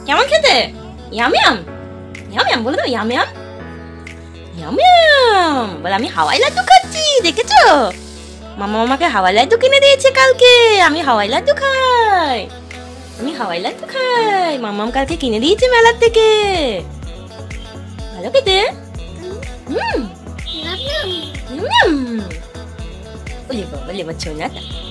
কেমন খেতে? Yam yam yam yam বলে দাও, ইয়াম ইয়াম ইয়াম ইয়াম বলে আমি হাওয়াই লাড্ডু খাচ্ছি, দেখেছো? মামা আমাকে হাওয়াই লাড্ডু কিনে দিয়েছে কালকে, আমি হাওয়াই লাড্ডু খাই, আমি হাওয়াই লাড্ডু খাই। মামাম কালকে কিনে দিয়েছে মেলার থেকে। ভালো খেতে? বলে বাবা ছোনাটা।